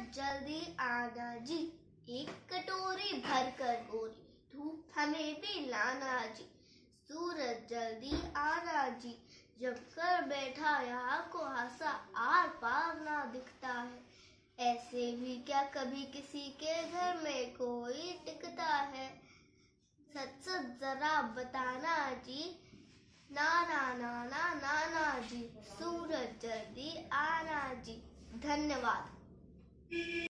जल्दी आना जी, एक कटोरी भर कर गोरी, धूप हमें भी लाना जी। सूरज जल्दी आना जी, जब कर बैठा यहाँ को हासा आर पार ना दिखता है। ऐसे भी क्या कभी किसी के घर में कोई टिकता है। सच सच जरा बताना जी, नाना नाना नाना जी। सूरज जल्दी आना जी। धन्यवाद।